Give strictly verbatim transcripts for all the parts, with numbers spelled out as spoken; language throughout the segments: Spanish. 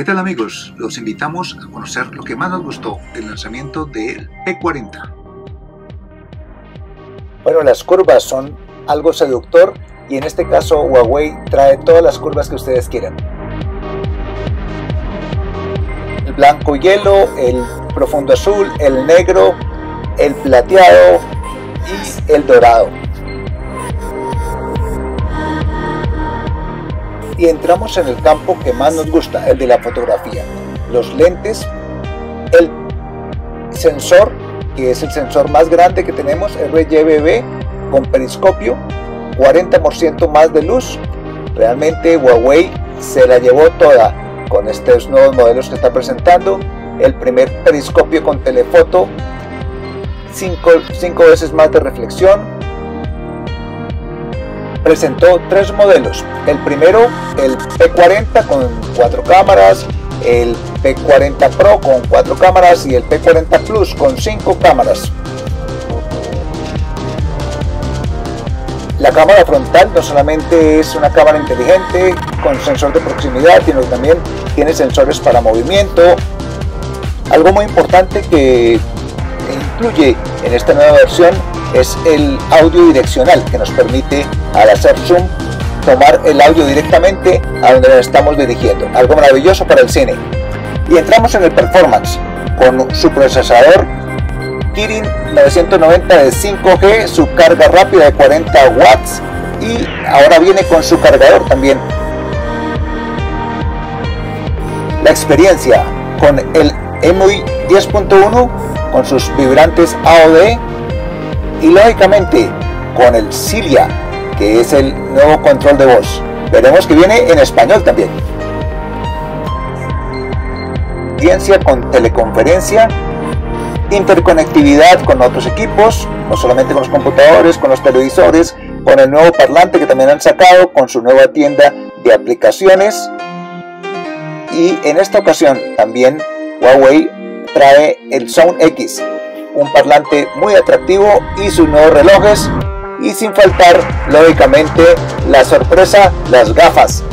¿Qué tal amigos? Los invitamos a conocer lo que más nos gustó del lanzamiento del P cuarenta. Bueno, las curvas son algo seductor y en este caso Huawei trae todas las curvas que ustedes quieran. El blanco hielo, el profundo azul, el negro, el plateado y el dorado. Y entramos en el campo que más nos gusta, el de la fotografía. Los lentes, el sensor, que es el sensor más grande que tenemos, R G B B con periscopio, cuarenta por ciento más de luz. Realmente Huawei se la llevó toda con estos nuevos modelos que está presentando. El primer periscopio con telefoto, cinco veces más de reflexión. Presentó tres modelos. El primero, el P cuarenta con cuatro cámaras, el P cuarenta Pro con cuatro cámaras y el P cuarenta Plus con cinco cámaras. La cámara frontal no solamente es una cámara inteligente con sensor de proximidad, sino que también tiene sensores para movimiento. Algo muy importante que incluye en esta nueva versión es el audio direccional, que nos permite al hacer zoom tomar el audio directamente a donde nos estamos dirigiendo. Algo maravilloso para el cine. Y entramos en el performance con su procesador Kirin novecientos noventa de cinco G, su carga rápida de cuarenta watts y ahora viene con su cargador también. La experiencia con el M U I diez punto uno con sus vibrantes A O D y lógicamente con el Cilia, que es el nuevo control de voz. Veremos que viene en español también. Experiencia con teleconferencia, interconectividad con otros equipos, no solamente con los computadores, con los televisores, con el nuevo parlante que también han sacado, con su nueva tienda de aplicaciones. Y en esta ocasión también Huawei trae el Zone X, un parlante muy atractivo y sus nuevos relojes, y sin faltar lógicamente la sorpresa, las gafas.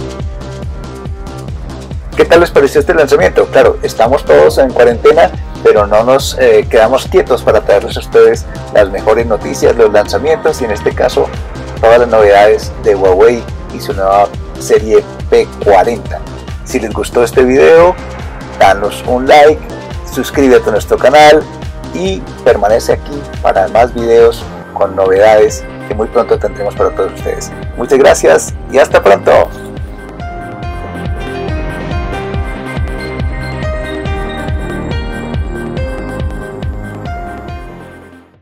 ¿Qué tal les pareció este lanzamiento? Claro, estamos todos en cuarentena, pero no nos eh, quedamos quietos para traerles a ustedes las mejores noticias, los lanzamientos y en este caso todas las novedades de Huawei y su nueva serie P cuarenta. Si les gustó este video, danos un like, suscríbete a nuestro canal y permanece aquí para más videos con novedades que muy pronto tendremos para todos ustedes. Muchas gracias y hasta pronto.